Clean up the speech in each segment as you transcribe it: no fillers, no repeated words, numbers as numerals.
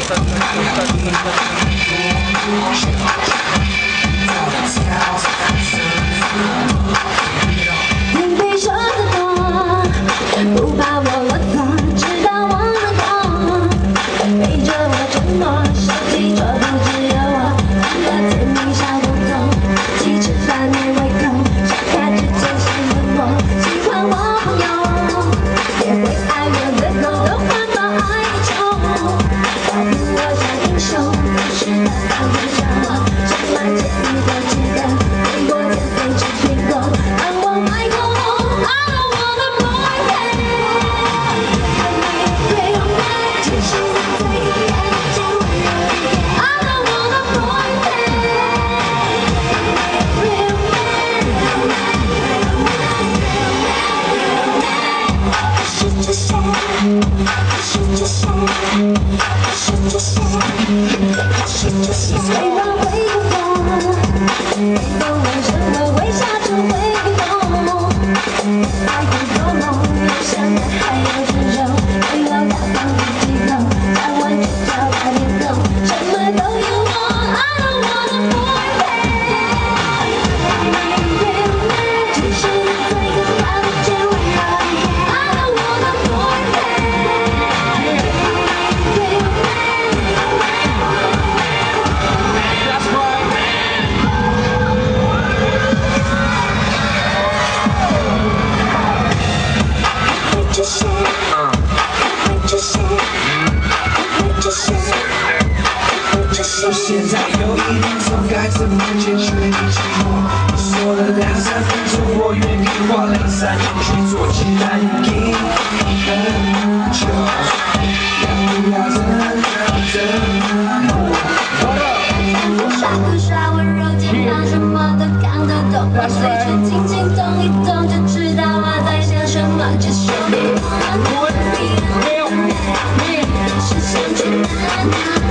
你比说的多，不怕我落魄，直到我能够陪着我沉默，手机桌布只有我，两个甜蜜小动作，一起吃饭没胃口，吵架之前先问我喜欢我朋友，也会爱我的狗都环保爱地球，照顾我像英雄，可是他当不上我，充满建议的记得，给我减肥吃苹果，让我买口红。I don't want a boyfriend， real man， 其实我最爱见温柔一点。I don't want a boyfriend， real man， 可是这些，可是这些，可是这些，可是这些，虽然会不懂，没懂为什么会下出回头。爱会多梦，有想念还有执着，没有大方的借口，但完全叫他脸红，什么都有我。I don't want a boyfriend， real man， 只是你最可怕的见温柔一点。I don't want a boyfriend， real That's right. 会这些，会这些，会这些，会这些。 现在有一点错，该怎么解决你寂寞？你说了2-3分钟，我愿意花2-3年去做其他原因很久，要不要刷不刷温柔肩膀，什么都扛得动，把嘴唇轻轻动一动，就知道我在想什么。只是你我是想去哪哪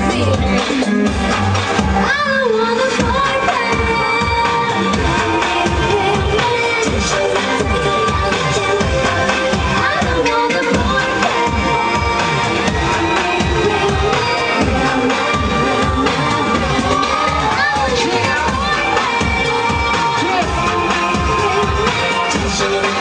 I don't want a boyfriend， 只是你最可怕的见温柔一点。I don't want a boyfriend， 只是你